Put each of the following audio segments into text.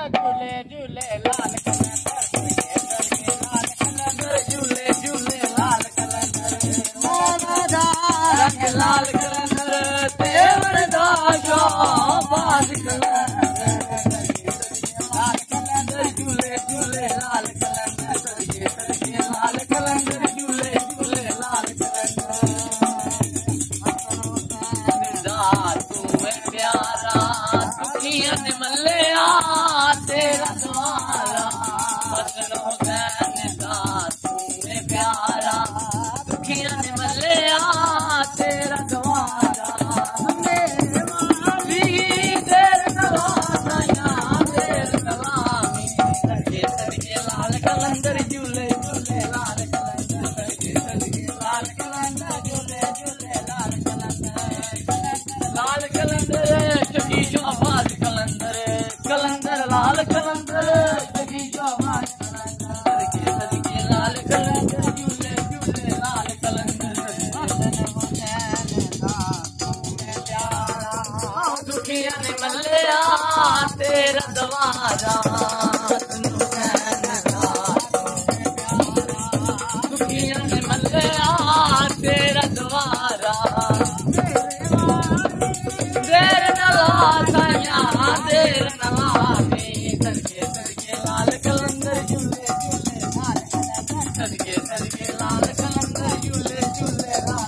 झूले झूले लाल कलंदर झूले झूले लाल कलंदर रंग लाल कलंदर तेवर दा शाबाश कलंदर झूले झूले लाल कलंदर लाल कलंदर झूले झूले लाल कलंदर तू प्यारा दुखिया ने मल्लिया तेरा द्वारा बदनो दा तू प्यारा दुखिया ने मल्लिया तेरा द्वारा लाल कलंदर झूले झूले लाल कलंदर लाल कलंदर झूले झूले लाल कलंदर जगी जो आवाज कलंदर कलंदर लाल कलंदर जगी जो आवाज कलंदर लाल कलंदर झूले झूले लाल कलंदर दुखिया ने मल्लिया तेरा द्वारा दुखिया ने मल्लिया तेरा द्वारा देर न लाया देर न लागे सदके लाल कलंदर झूले झूले लाल सदके लाल कलंदर झूले झूले लाल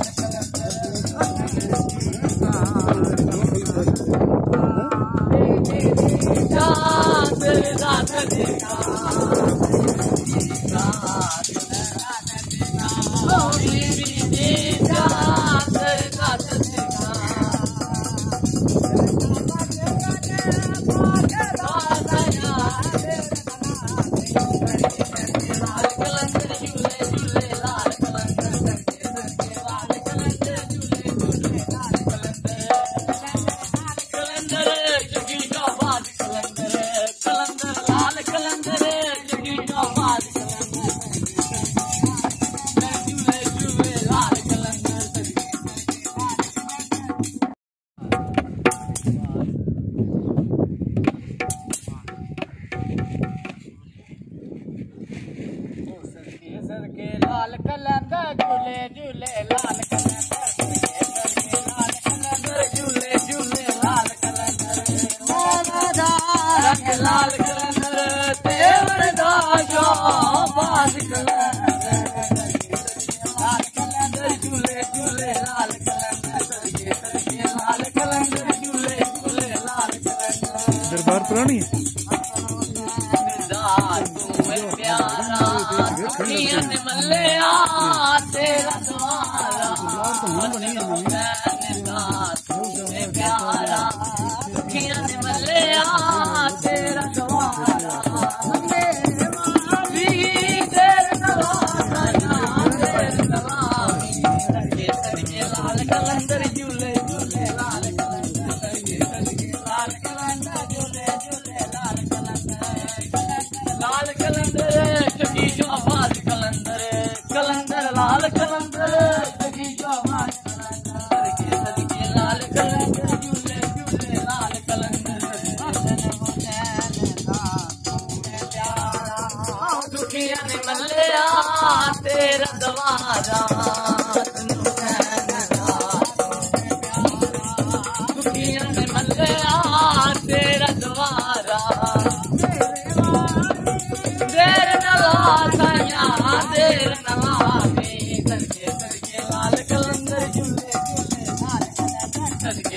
लाल कलंदर झूले झूले लाल कलंदर झूले झूले लाल कलंदर रंग लाल कलंदर तेवर दा शाबाश लाल कलंदर झूले झूले लाल कलंदर झूले झूले लाल कलंदर दरबार पुरानी प्यारा दुखिया ने मल्लिया तेरा द्वारा प्यारा दुखिया ने मल्लिया तेरा द्वारा लाल कलंदर झूले झूले लाल लाल कलंदर झूले झूले लाल लाल कलंदर जगी जो आवाज कलंदर कलंदर लाल कलंदर जगी जो आवाज कलंदर लाल कलंदर झूले झूले लाल कलंदर दुखिया ने मल्लिया तेरा द्वारा दुखिया ने मल्लिया तेरा द्वारा देर न लाया देर न लागे सदके लाल कलंदर झूले झूले लाल